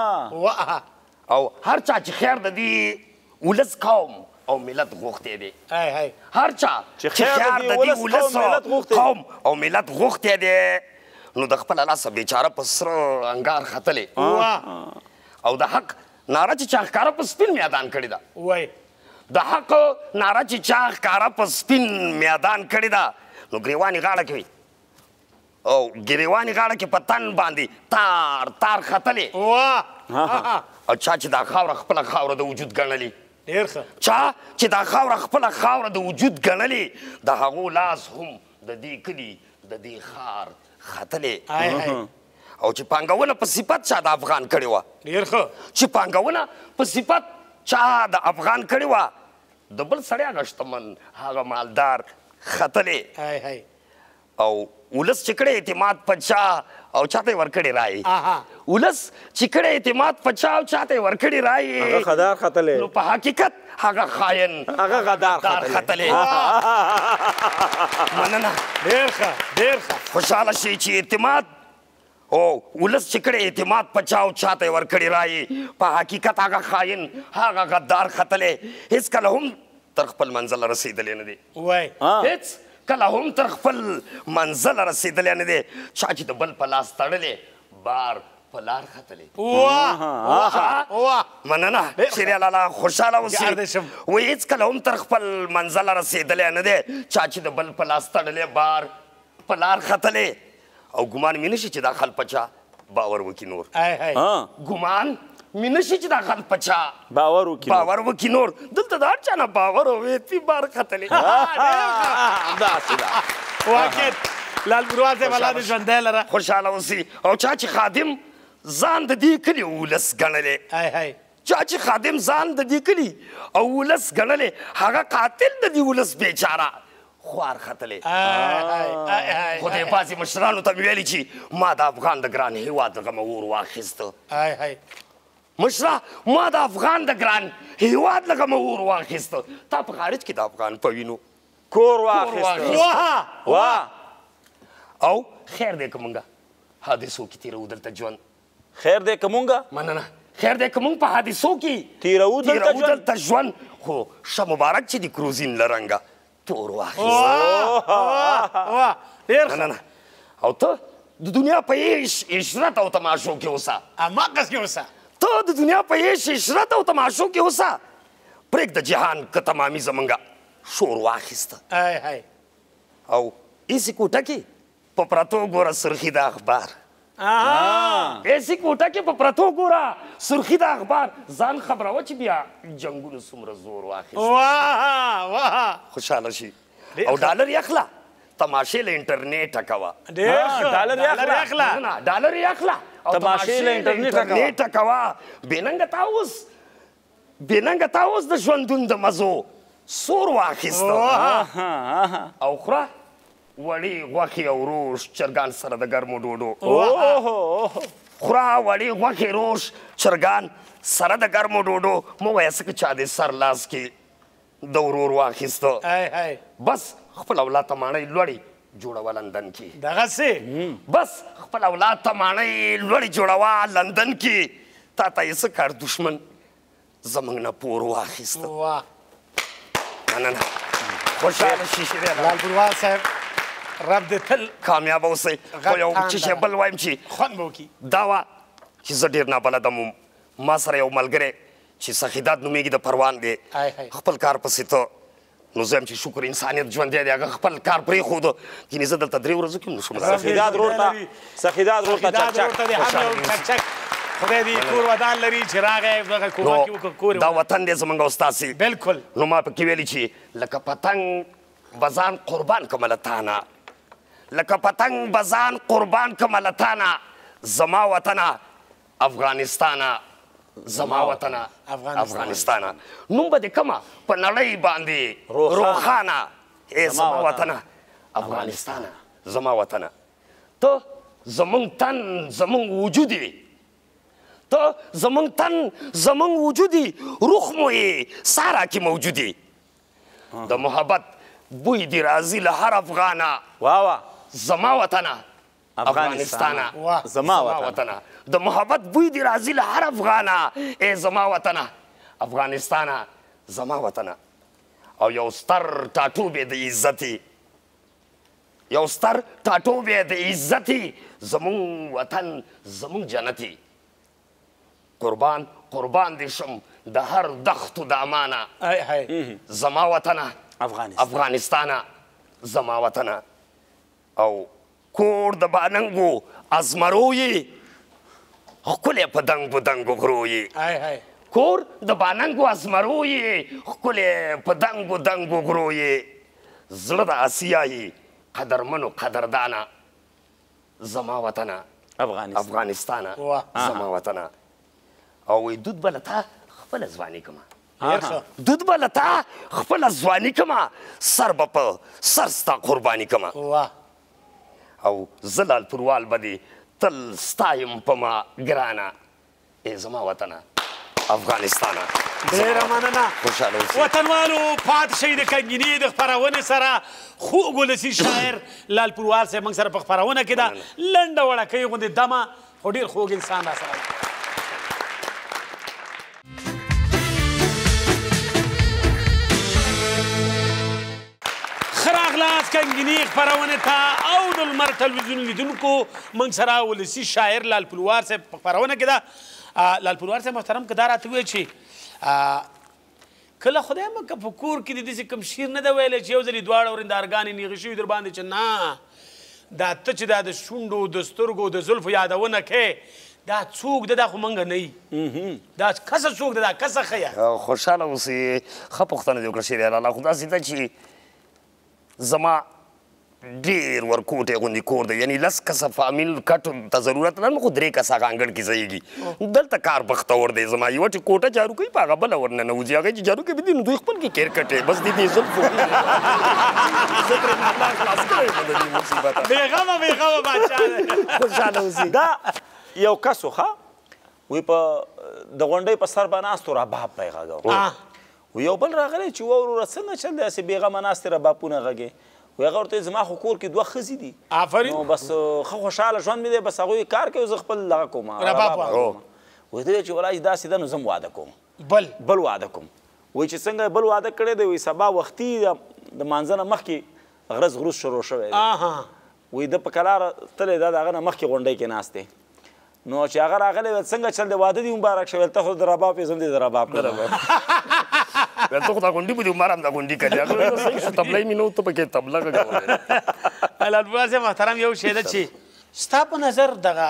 هر چا چې خیر د دې ولس قوم او ملت غوښتی دی هر چا چې خیر د دې ولس قوم او ملت غوښتی دی نو د خپله لاسه بیچاره په سره انګار ختلی او د حق ناره چې چا ښکاره په سپین میدان کړې ده د حق ناره چې چا ښکاره په سپین میدان کړې ده نو ګریوانې غاړه کوي او ګریوانې غاړه کې په تن باندې تار تار ختلی او چا چې دا خاوره خپله خاوره د وجود ګڼلي ډېر ښه چا چې دا خاوره خپله خاوره د وجود ګڼلي د هغو لاس هم د دې کلي د دې ښار ختلی او چې پانګونه په صفت چا د افغان کړې وه ډېر ښه چې پانګونه په صفت چا د افغان کړې وه د بل سړی هغه شتمن هغه مالدار ختلی او ولس چې کړی اعتماد په چا او چاته یې ورکړې رایې ولس چې کړی اعتماد په چا او چاته یې ورکړې رایې هغه غدار ختلی نو په حقیقت هغه خاین هغه غدار ختلی مننه ډېر ښه ډېر ښه خوشحاله شي چې اعتماد او ولس چې کړی اعتماد په چا او چاته یې ورکړې رایې په حقیقت هغه خاین هغه غدار ختلی هېڅکله هم تر خپل منزله رسېدلی نه دی هېڅ کله هم تر خپل منزل رسېدلی نه دی چا چې د بل په لاس تړلی بار په لار ختلی مننه شیریا لالا خوشحاله اوسئ وایي هېڅکله هم تر خپل منزل رسېدلی نه دی چا چې د بل په لاس تړلی بار په لار ختلی او ګمان مې نشي چې دا خل په چا باور وکړي نور ګمان مې نشي چې دا خل په چا باور وکړي باور وکړي نور دلته د هر چا نه باور او ویتي بار ختلی داسې ده واقعیت لالپوروال صاحب الله دې ژوندی لره خوشحاله اوسي او چا چې خادم ځان د دې کلي ولس ګڼلی چا چې خادم ځان د دې کلي او ولس ګڼلې هغه قاتل د دې ولس بیچاره خوار ختلې خو دې بعضې مشرانو ته مې ویلي چې ما د افغان د ګران هېواد د غمه اور واخیسته مشره ما د افغان د ګران هېواد له غمه اور واخیسته تا په خارج کې د افغان په وینو کور واخیسته واه او خیر دی که مونږه حادثو کې تېرو دلته ژوند خیر دی که مونږه مننه خیر دی که مونږ په حادثو کې تېرو دلته ژوند خو شه مبارک چې د کروزین له رنګه تور واخیسته مننه او ته د دنیا په عیش عشرت او تماشو کې اوسه هماغسې اوسه ته د دنیا په عیش عشرت او تماشو کې اوسه پرېږده جهان که تمامي زمونږه شور واخیسته او ایسې کوټه کې په پرتو ګوره سرخي د اخبار ایسې کوټه کې په پرتو ګوره سرخي د اخبار ځان خبروه چې بیا جنګونو څومره زور واخیسته خوشحاله شي او ډالر یې اخله تماشې له انټرنیټه کوه ډالر یې اخله ډالر یې اخله او تماشې له انټرنیټه کوه بېننګه تا اوس بېننګه تا اوس د ژوندون د مزو سور واخیسته او خوره وړې غوښې او روش چرګان سره د ګرمو ډوډو خوره وړې غوښې روش چرګان سره د ګرمو ډوډو مه وایه څه که چا دې سر لاس کې د ورور واخیسته بس خپل اولاد ته ماڼۍ لوړې جوړوه لندن کې دغسې بس خپل اولاد ته ماڼۍ لوړې جوړوه لندن کې تا ته یې څه کار دشمن زموږ نه پور واخیسته مننه خوشحاله شي شیرینه لال بروال صاحب رب دې تل کامیابه اوسئ خو یو څه شی بل وایم چې خوند به وکړي دا وه چې زه ډېر نابلدم وم ما سره یو ملګری چې سخیدات نومیږي د پروان دی خپل کار پسې ته نو زه یم چې شکر انسانیت ژوندی دی هغه خپل کار پرېښوده ګینې زه دلته درې ورځو کې هم نشم سخیدات رور ته سخیدات رور ته چک چک خدای دې کور ودان لري چې راغی کومک یې وکړ کور دا وطن دی زموږ او ستاسې بلکل نو ما پکې ویلي چې لکه پتنګ بزان قربان کمه له تانه لکه پتنګ بزان قربان کمه له تانه زما وطنه افغانستانه زما وطنه افغانستانه نوم به دې کمه په نړۍ باندې روښانه ای زما وطنه افغانستانه زما وطنه ته زمونږ تن زمونږ وجود یې ته زمونږ تن زمونږ وجود یې روح مو یې سارا کې موجود یې د محبت بوی دې راځي له هر افغانه واه زما وطنه افغانستانه زما وطنه د محبت بوی دې راځي له هر افغانه ای زما وطنه افغانستانه زما وطنه او یو ستر ټاټوبی د عزت یو ستر ټاټوبی د عزت زمونږ وطن زمونږ جنت قربان قربان دې شم د هر دښتو د امانه زما وطنه افغانستانه زما وطنه او کور د باننګو ازمرو یې ښکلی په دنګو دنګو غرو یې کور د باننګو ازمرو یې ښکلی په دنګو دنګو غرو یې زړه د اسیا یې قدرمنو قدردانه زما وطنه افغانستانه زما وطنه او وی دود به له تا خپله ځواني کړمه دود به له تا خپله ځواني کړمه سر به په سر ستا قرباني کړمه او زه لال پروال به دې تل ستایم په ما ګرانه ای زما وطنه افغانستانه ډېره مننه خوشحاله اوسئ وطنوالو پاتې شئ د کنګینې د خپرونې سره خوږ ولسي شاعر لال پروال صاحب موږ سره په خپرونه کې ده لنډه وړکۍ غوندې دمه خو ډېر خوږ انسان را سره خراغلاس کنګینی خپرونه ته او د لمر تلویزیون لیدونکو موږ سره ولسي شاعر لال پلوار صاحب په خپرونه کې ده لال پلوار صاحب محترم که دا راته ووایي چې کله خدای مکه په کور کې د داسې کوم شعر نه ده ویلی چې یو ځلې دواړه ورندارګانې نیغې شوي در باندې چې نه دا ته چې دا د شونډو د سترګو د زلفو یادونه کوې دا څوک ده دا خو موږ نه یي دا کسه څوک ده دا کسه ښه خوشحاله اوسئ ښه پوښتنه دې وکړه شیریا لالا خو داسې ده چې زما ډېر ورکوټی غوندې کور دی یعنې لس کسه فامیل کټو ته ضرورت نه خو درې کسه هغه انګړ کې ځایږي دلته کار بختور دی زما یوه چې کوټه جارو کوي په هغه بله ورننوځي هغه چې جارو کوي نو دوی خپل کې کرکټ دی بس دې دې زلفو زه ترې نه الله خلاص کړی یم د دې مصیبته بېغمه بېغمه باچا خوشحاله اوسي دا یو کس و ښه وی په د غونډۍ په سر به ناست و رباب به یې غږاو و یو بل راغلی چې وه وروره څنګه چل دی هسې بېغمه ناستې ربابونه غږې وی هغه ورته زما خو کور کې دوه ښځې دي آفرین نو بس ښه خوشحاله ژوند مې دی بس هغوی کار کوي زه خپل دغه کوم رباب کوم وی ته چې ولا داسې ده نو زه واده کوم بل بل واده کوم وی چې څنګه بل واده کړی دی وی سبا وختي د مانځه نه مخکې غرز غروز شروع شوی دی وی ده په کلاره تللی دا د هغه نه مخکې غونډۍ کې ناست دی نو چې هغه راغلی ویل څنګه چل دی واده دي مبارک شه ویل ته خو د رباب یې زم دی د رباب ته خو دا غونډي به دې عمر هم دا غونډي کوي هغه صحیح شو تبله یې مې نه و ته پکې تبله غږولی لالبولا صاحب محترم یو شی ده چې ستا په نظر دغه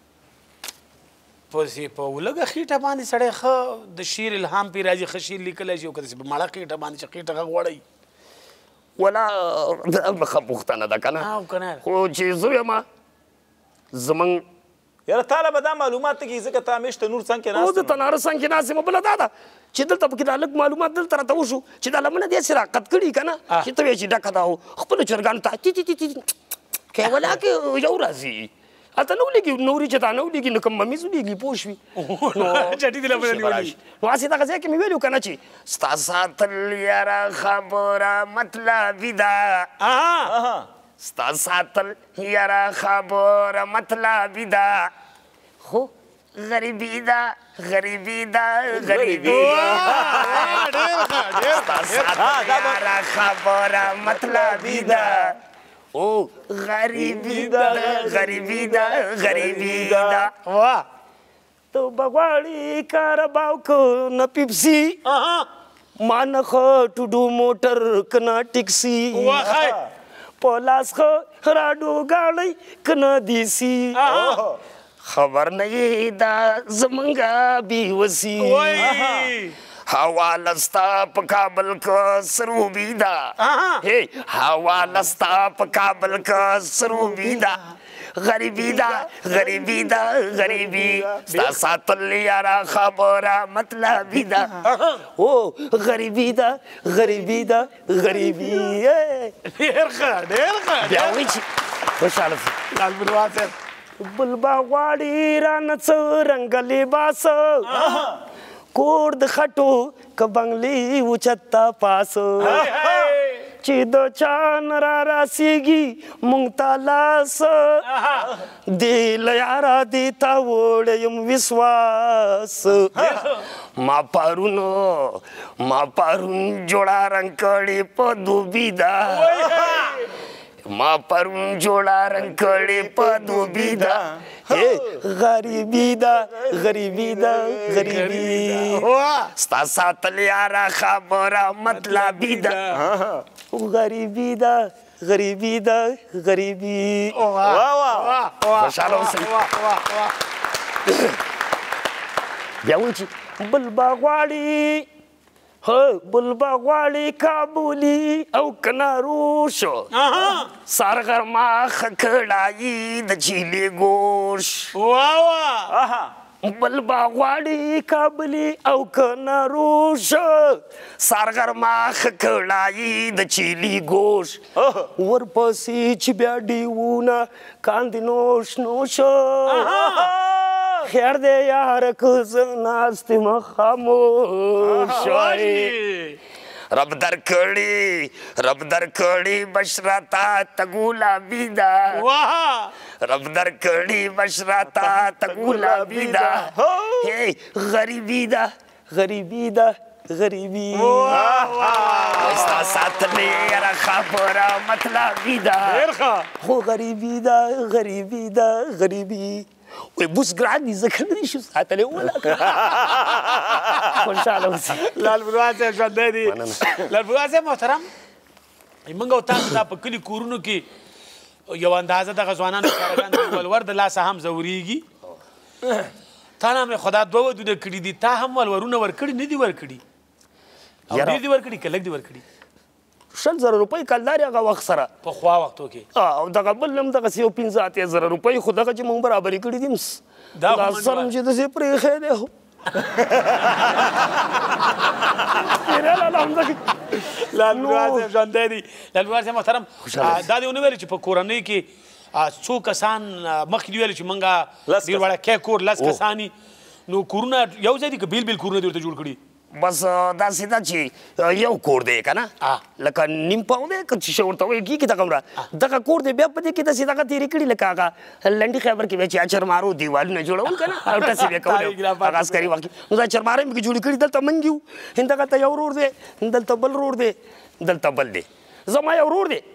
په ولږه خېټه باندې سړی ښه د شعر الهام پې راځي ښه شعر لیکلی شي او که داسې په مړه خېټه باندې چې خېټه غږ وړی ولا ښه پوښتنه ده که نه خو چې زه یم زموږ یاره تاله به دا معلومات ته کېږي ځکه تا همیش ته نور څنګ کې ناست او د تناره څنګ کې ناست یم بله دا ده چې دلته پکې دا لږ معلومات دلته راته وشو چې دا لمنه داسې راقت کړي که نه چې ته وایې چې ډکه ده او خپلو چرګانو ته تی تی تی تی کې ولا کې یو راځي هلته نه ولېږي نورې چې تا نه ولېږي نو کوم ممیز ولېږي پوه شوي چټي دې لمنه نیولي نو هسې دغه ځای کې مې ویلي که نه چې ستا ساتل یاره خبره مطلبي ده ستا ساتل یاره خبره مطلبي ده خو غریبی ده غریبی ده غریبی ستا ساتل یاره خبره مطلبي ده او غریبی ده غریبی ده غریبی ده واه تو بغواړي کارباو کو نه پیپسي ما نه خو ټوډو موټر کنا ټیکسي واه په لاس خو راډو ګاړی کنا دیسي خبر نه یې دا زمونږه بېوسي حواله ستا په کابل که سروبي ده حواله ستا په کابل که سروبي ده غریبي ده غریبي ده غریبي ستا ساتل یاره خبره مطلبي ده او غریبي ده غریبي ده غریبي ډېر ښه ډېر ښه بیا وایي چې خوشحاله شو لالبلوا صاحب بل با غواړي رانه څه رنګه لباس کور د خټو که بنګلې اوچته پاس چې د چا نه را رسېږي مونږ ته لاس دې له یاره دې ته وړی یم وسواس ما پرون ما پرون جوړه رنګ کړې په دوبي ده ما پرون جوړه رنګ کړې په دوبي ده غریبي ده غریبي ده غریبي ستا ساتل یاره خبره مطلبي ده غریبي ده غریبي ده غریبي خوشحاله اوسئ بیا وایي چې بل به غواړي بل به غواړي کابلي او کناروشو سرغرما خکړایي د چیلې ګوش بل به غواړي کابلي او کناروشو سرغرما خکړایي د چیلې ګوش ورپسې چې بیا ډیوونه کاندي نوش نوشو خیر دی یاره که زه ناست یم خاموش رب در کړي رب در کړي بشرتا ته ګلابي ده رب در کړي بشرتا ته ګلابي ده غریبي ده غریبي ده غریبي ستا ساتلې یاره خبره مطلبي ده خو غریبي ده غریبي ده غریبي وی بوس ګران دي ځکه نه دي شو ساتلی وله خوشحاله اوسئ لالبلوا صاحب ژوندی دي لالبلوا صاحب محترم موږ او تاسو دا په کلي کورونو کې یو اندازه دغه ځوانانو کارګان د ولور د لاسه هم ځورېږي تا نه مې خدا دوه ودونه کړي دي تا هم ولورونه ورکړي نه دي ورکړي او ډېر دي ورکړي که لږ دي ورکړي شل زره روپۍ کلدارې هغه وخت سره پخوا وختو کې او دغه بل هم دغسې یو پنځه اتیا زره روپۍ خو دغه چې موږ برابرې کړي دي دا دا سر هم چې داسې پرېښی دی لالپروال صاحب ژوندی دی لالپروال صاحب محترم دا دې ونه ویلې چې په کورنۍ کې څو کسان مخکې دې ویلې چې موږ ډېر وړکی کور لس کسان نو کورونه یو ځای دي که بیل بیل کورونه دې ورته جوړ کړي بس داسې ده چې یو کور دی که نه لکه نیم پاو دی که چې ورته ویل کېږي دغه عمره دغه کور دی بیا په دې کې داسې دغه تېرې کړي لکه هغه لنډي خیبر کې بیا چې چرمارو دیوالونه جوړول که نه او ټسې بیا کول هغه عسکري وخت کې نو دا چرماره مې پکې جوړې کړي دلته منګي وو دغلته یو ورور دی دلته بل ورور دی دلته بل دی زما یو ورور دی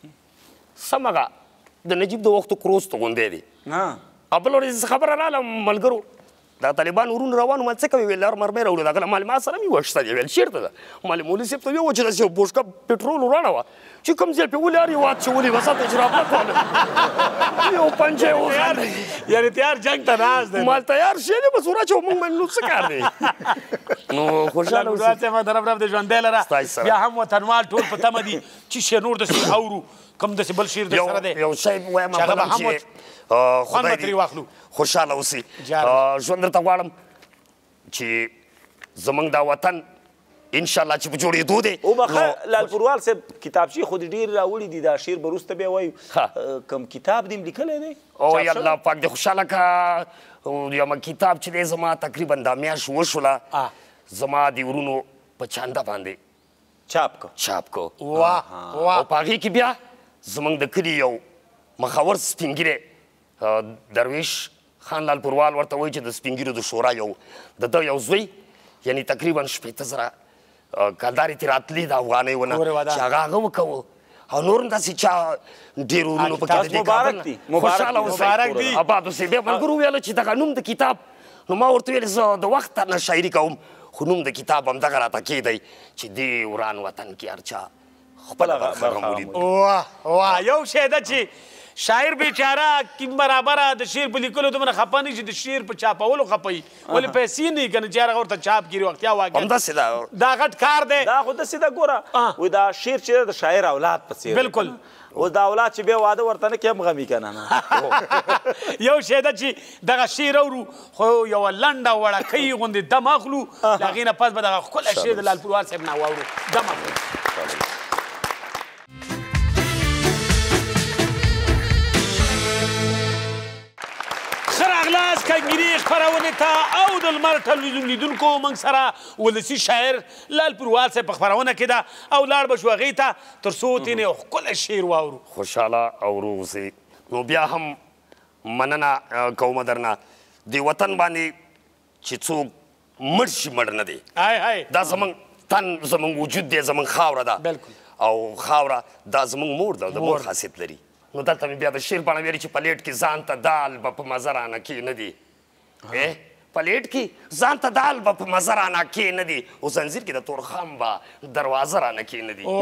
سم هغه د نجیب د وختو کروست غوندی دی او بل ورځ خبره راغله ملګرو دا طالبان ورونه روانو ما څه کوي ویل لار مرمۍ راوړو دغه مال ما سره مې وشته دی ویل چېرته ده مالې مولوي صاحب ته ویې چې داسې یو بوشکه پټرول ورانه وه چې کوم ځای پې ولې هر یو اچولې وه ساته چې راپلک واله یو پنجه یې وخاندی یعنې تیار جنګ ته ناست دی مال تیار شی دی بس وراچوو موږ باندې نو څه کار دی نو خوشحاله اوسئ صاحب محترم رب دې ژوندی لره بیا هم وطنوال ټول په تمه دي چې شعر نور داسې اورو کوم داسې بل شعر در سره دی یو شی وایم بلم چې خدای دې خوشحاله اوسئ ژوند درته غواړم چې زمونږ دا وطن انشاءالله چې په جوړېدو دی وبخه لالپروال صاحب کتابچې خو دې ډېرې راوړي دي دا شعر به وروسته بیا وایو کوم کتاب دې هم لیکلی دی او یا الله پاک دې خوشحاله کړه یوه کتاب چې دی زما تقریبا دا میاشت وشوله زما د ورونو په چانده باندې چاپ کو چاپ کو واه واه او په هغې کې بیا زمونږ د کلي یو مخور سپین ږیری درویش خان لالپروال ورته وایي چې د سپین ږیرو د شورا یو د ده یو زوی یعنې تقریبا شپېته زره کلدارې ترې راتلي د افغانۍ ونه چې هغه هغه وکوو او نور هم داسې چا ډېر ورونو پکې د دې کابل خوشحاله اوسئ اباد اوسئ بیا ملګرو وویله چې دغه نوم د کتاب نو ما ورته ویل زه د وخت نه شاعري کوم خو نوم د کتاب همدغه راته کېدی چې دې وران وطن کې هر چا خپله برخه غمولي واه واه یو شی ده چې شاعر بیچاره کیم برابره د شعر په لیکلو دومره خفه نه چې د شعر په چاپولو خفه وي ولې پیسې نه وي که نه چې هغه ورته چاپ کړي وختیا واقع همداسې ده دا غټ کار دی دا خو داسې ده ګوره وایي دا شعر چې دی د شاعر اولاد په څېر بلکل اوس دا اولاد چې بیا واده ورته نه کوي هم غمي که نه یو شی ده چې دغه شعر اورو خو یوه لنډه وړکۍ غوندې دم اخلو د هغې نه پس به دغه ښکلی شعر د لالپروال صاحب نه واورو دم اخلو راغلاست کګیري خپرونې ته او د لمر ټلویزیون لیدونکو موږ سره ولسي شاعر لالپروال صاحب په خپرونه کې ده او لاړ به شو هغې ته تر څو ترې یو ښکلی شعر واورو خوشحاله او روغ اوسئ نو بیا هم مننه کومه درنه دې وطن باندې چې څوک مړ شي مړ نه دی دا زموږ تن زموږ وجود دی زموږ خاوره ده او خاوره دا زموږ مور ده د مور خاصیت لري نو دلته مې بیا د شعر بڼه ویلي چې پلیټ کې ځان ته دال به په مزه رانه کېنه دي پلیټ کې ځان ته دال به په مزه رانه کېنه دي او زنځیر کې د تورخم به دروازه رانه کېنه دي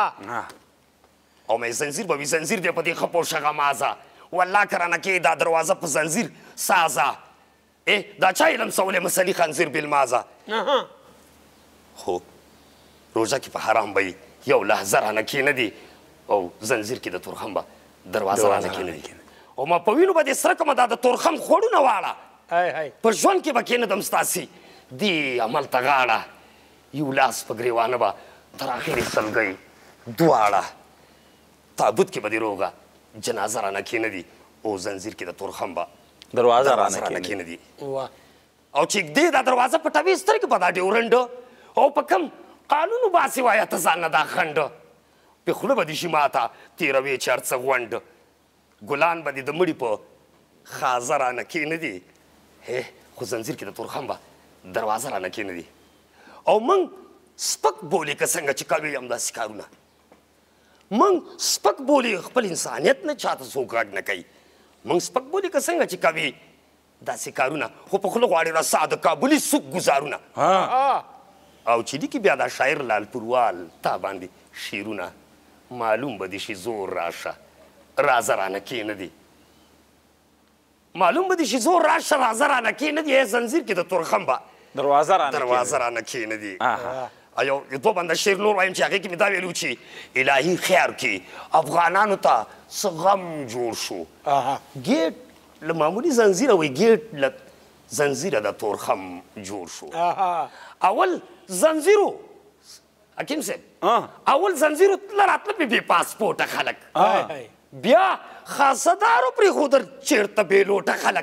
او مې زنځیر به وي زنځیر دی په دې خپو شغمازه والله که رانه کې دا دروازه په زنځیر سازه دا چا علم سولې مسلي خنځیر بالمازه خو روژه کې په حرام به یو لحظه رانه کېنه دي او زنځیر کې د تورخم به دروازه رانه کېنه دي او ما په وینو به دې سره کړمه دا د تورخم خوړونه واړه په ژوند کې به کېنهدم ستاسې دې عمل ته غاړه یو لاس په ګرېوانه به تر اخرې سلګۍ دواړه تابوت کې به دې روغه جنازه رانه کېنه دي او زنځیر کې د تورخم به دروازه رانه کېنه دي او چې دې دا دروازه پټوي سترګې به دا ډیورنډ او په کوم قانونو باسې وایه ته ځان نه دا خنډ په خوله به دې شي ماته تېروې چې هر څه غونډ ګلان به دې د مړي په خازه رانه کېنه دي خو زنځیر کې د تورخم به دروازه رانه کېنه دي او موږ سپک بولې که څنګه چې کوي همداسې کارونه موږ سپک بولې خپل انسانیت نه چاته څوک غږ نه کوي موږ سپک بولې که څنګه چې کوي داسې کارونه خو په خوله غواړي رسا د کابلي سوک ګزارونه او چې لیکي بیا دا شاعر لالپروال تا باندې شعرونه معلوم به دې شي زور راشه رازه رانه کېنه دي معلوم به دې شي زور راشه رازه رانه کېنه دي زنځیر کې د تورخم به دروازه رانه دروازه رانه کېنه دي یو دوه بنده شعر نور وایم چې هغې کې مې دا ویلي چې الهي خیر کې افغانانو ته څه غم جوړ شو ګیټ له معمولي زنځیره وایي ګیټ له زنځیره د تورخم جوړ شو اول زنځیرو حکیم صاحب اول زنځیرو تله راتله پې بې پاسپورټه خلک بیا خاصدارو پرېښودل چېرته بې لوټه خلک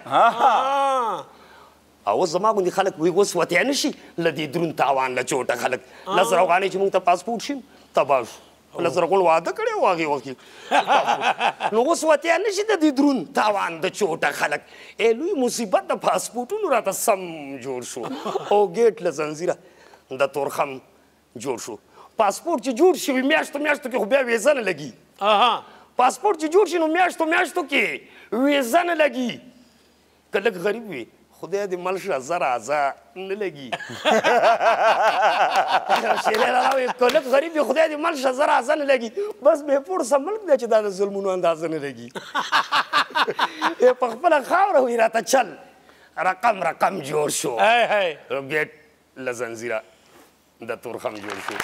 او زما غوندې خلک وایي اوس وتیا نه شي له دې دروند تاوان له چوټه خلک لس زره افغانۍ چې موږ ته پاسپورټ شي تباه شو لس زره غون واده کړی و هغې وخت نو اوس وتیا نه شي د دې دروند تاوان د چوټه خلک ای لوی مصیبت د پاسپورټونو راته سم جوړ شو او ګیټ له زنځیره د تورخم جوړ شو پاسپورټ چې جوړ شي میاشتو میاشتو کې خو بیا ویزه نه لګي پاسپورټ چې جوړ شي نو میاشتو میاشتو کې ویزه نه لګي که لږ غریب وي خدای دې مل شه زره زه نه لګي شیرې راله وایي که لږ غریب وي خدای دې مل شه زره زه نه لګي بس بېپوړ څه ملک دی چې دا د ظلمونو اندازه نه لګي په خپله خاوره وي راته چل رقم رقم جوړ شو ګیټ له زنځیره د تورخم جوړ شو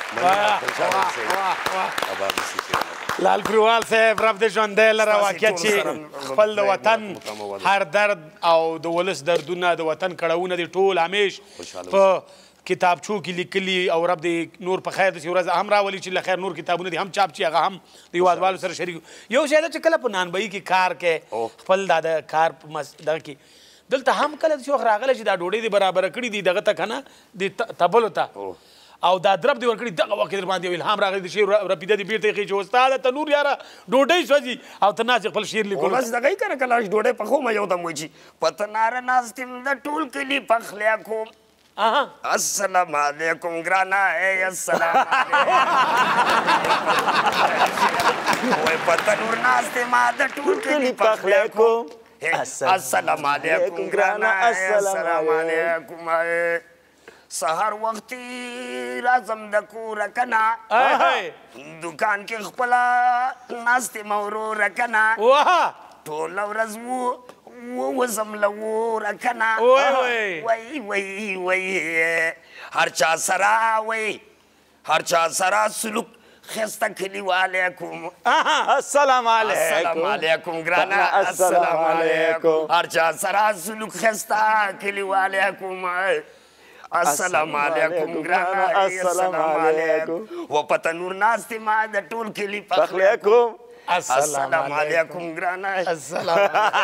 لال پریوال صاحب رب دې ژوندی لره واقعیت چې خپل د وطن هر درد او د ولس دردونه د وطن کړاوونه دې ټول همیش په کتابچو کې لیکلي او رب دې نور په خیر داسې ورځ هم راولي چې له خیر نور کتابونه دې هم چاپ شي هغه هم د هېوادوالو سره شریک یو شی ده چې کله په نانبایي کې کار کوې خپل دا د کار په دغه کې دلته هم کله داسې وخت راغلی چې دا ډوډۍ دې برابره کړي دي دغه ته که نه دې تبلو ته او دا درب دې ورکړي دغه وخت در باندې یو الهام راغلی د شعر رپیده دې بېرته یې چې استاده تنور یاره ډوډۍ سوځي او ته ناست خپل شعر لیکلو بس دغه یې که نه کله ډوډۍ پخوم یو دم وایي چې په تناره ناست یم د ټول کلي پخلی کوم السلام علیکم ګرانه ای السلام وای په تنور ناست یم د ټول کلي پخلی کوم السلام علیکم ګرانه السلام علیکم سهار وختي راځم د کوره کنه دکان کې خپله ناست یم وروره کنه ټوله ورځ ووځم له وره کنه وای وای وای هر چا سره وای هر چا سره سلوک خسته کلیوالی کوم السلام السلام علیکم ګرانه السلام علیکم هر چا سره سلوک خسته کلیوالی کوم السلام علیکم ګرانه السلام علیکم و په تنور ناست ما د ټول کلي پخلی کوم السلام علیکم ګرانه السلام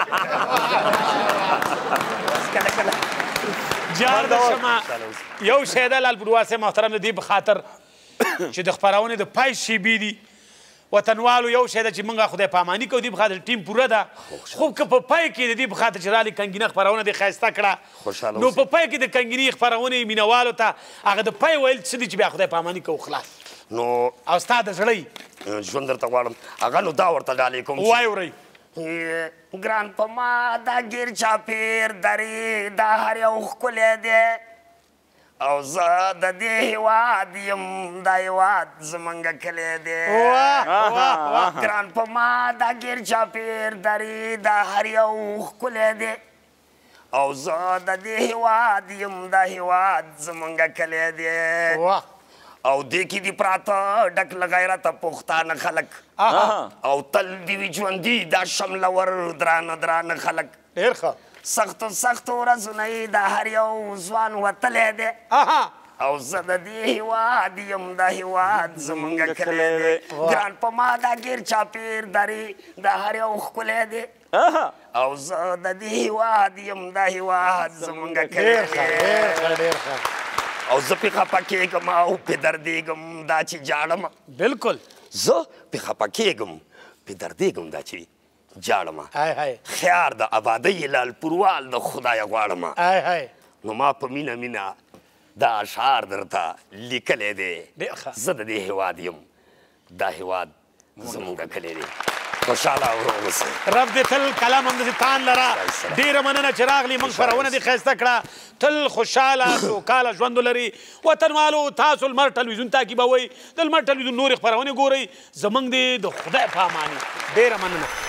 علیکم جار د شمه یو شی ده لال بډوال صاحب محترم د دې په خاطر چې د خپرونې د پای شیبې دي وطنوالو یو شی ده چې موږ خدای پاماني کوو دې په خاطر ټیم پوره ده خو که په پای کې د دې په خاطر چې رالي کنګینه خپرونه دې ښایسته کړه نو په پای کې د کنګینې خپرونې مینوالو ته هغه د پای ویل څه دي چې بیا خدای پاماني کوو خلاص نو او ستا د زړی ژوند درته غواړم هغه نو دا ورته ډالۍ کوم وای ورئ ګران په ما دا ګیر چاپېر درې دا هر یو ښکلی دی او زه د دې هېواد یم دا هېواد زمونږ کلی دی ګران په ما دا ګیر چاپېر درې دا هر یو ښکلی دی او زه د دې هېواد یم دا هېواد زمونږ کلی دی او دې کې دي پراته ډک له غیرته پښتانه خلک او تل دې وي ژوندي دا شملور درانه درانه خلک ډېر ښه سختو سختو ورځونه یې دا هر یو ځوان وتلی دی او زه د دې هېواد یم دا هېواد زمونږ کلی دی ګران په ما دا ګیر چاپېر درې دا هر یو ښکلی دی او زه د دې هېواد یم دا هېواد زمونږ کلی دی او زه پې خفه کېږم او پې دردېږم دا چې جاړم بلکل زه پې خفه کېږم پې دردېږم دا چې جاړم خیار د آبادۍ لال پروال د خدایه غواړم نو ما په مینه مینه دا اشعار درته لیکلی دی زه د دې هېواد یم دا هېواد زمونږ کلی دی خوشحاله او روغ اوسئ رب دې تل کلام همداسې تان لره ډېره مننه چې راغلي موږ خپرونه دې ښایسته کړه تل خوشحاله سوکاله ژوند ولري وطنوالو تاسو لمر ټلویزیون تعقیبوئ د لمر ټلویزیون نورې خپرونې ګورئ زموږ دې د خدای په اماني ډېره مننه